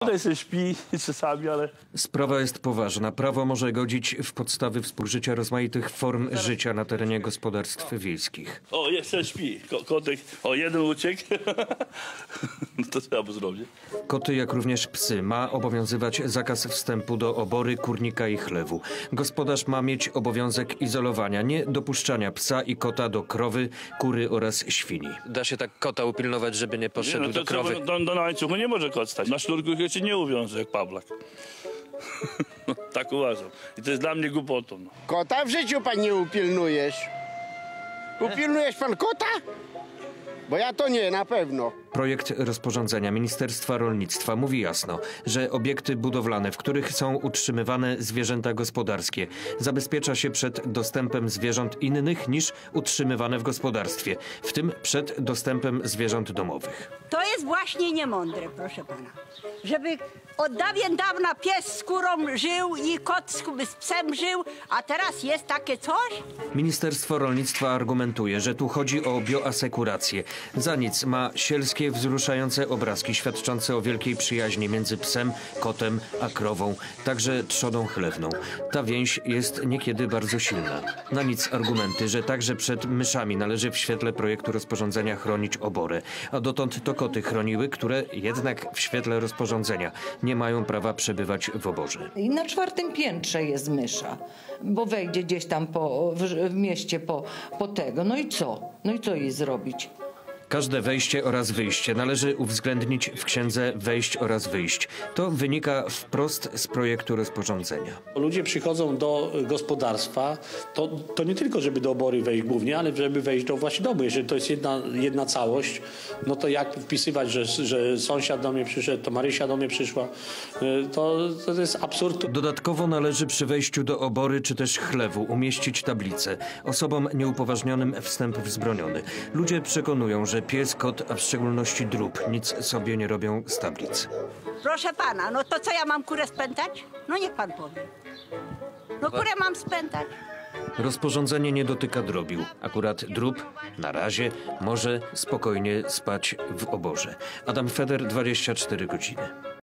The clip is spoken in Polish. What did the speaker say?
Tutaj się śpi czasami, ale... Sprawa jest poważna. Prawo może godzić w podstawy współżycia rozmaitych form życia na terenie gospodarstw wiejskich. O, jeszcze śpi. Kotek, o, jeden uciekł. No to trzeba by zrobić. Koty, jak również psy, ma obowiązywać zakaz wstępu do obory, kurnika i chlewu. Gospodarz ma mieć obowiązek izolowania, nie dopuszczania psa i kota do krowy, kury oraz świni. Da się tak kota upilnować, żeby nie poszedł do krowy? Do łańcuchu nie może kot stać. Na sznurku się nie uwiąże jak Pawlak. No, tak uważam. I to jest dla mnie głupotą. No. Kota w życiu pan nie upilnujesz. Upilnujesz pan kota? Bo ja to nie, na pewno. Projekt rozporządzenia Ministerstwa Rolnictwa mówi jasno, że obiekty budowlane, w których są utrzymywane zwierzęta gospodarskie, zabezpiecza się przed dostępem zwierząt innych niż utrzymywane w gospodarstwie, w tym przed dostępem zwierząt domowych. To jest właśnie niemądre, proszę pana. Żeby od dawien dawna pies z kurą żył i kot z psem żył, a teraz jest takie coś? Ministerstwo Rolnictwa argumentuje, że tu chodzi o bioasekurację. Za nic ma sielskie, wzruszające obrazki świadczące o wielkiej przyjaźni między psem, kotem a krową, także trzodą chlewną. Ta więź jest niekiedy bardzo silna. Na nic argumenty, że także przed myszami należy w świetle projektu rozporządzenia chronić oborę, a dotąd to koty chroniły, które jednak w świetle rozporządzenia nie mają prawa przebywać w oborze. I na 4. piętrze jest mysza, bo wejdzie gdzieś tam w mieście po tego. No i co? No i co jej zrobić? Każde wejście oraz wyjście należy uwzględnić w księdze wejść oraz wyjść. To wynika wprost z projektu rozporządzenia. Ludzie przychodzą do gospodarstwa, to nie tylko, żeby do obory wejść głównie, ale żeby wejść do właśnie domu. Jeżeli to jest jedna całość, no to jak wpisywać, że sąsiad do mnie przyszedł, to Marysia do mnie przyszła, to jest absurd. Dodatkowo należy przy wejściu do obory czy też chlewu umieścić tablicę. Osobom nieupoważnionym wstęp wzbroniony. Ludzie przekonują, że pies, kot, a w szczególności drób, nic sobie nie robią z tablic. Proszę pana, no to co ja mam kurę spętać? No niech pan powie. No kurę mam spętać. Rozporządzenie nie dotyka drobiu. Akurat drób na razie może spokojnie spać w oborze. Adam Feder, 24 godziny.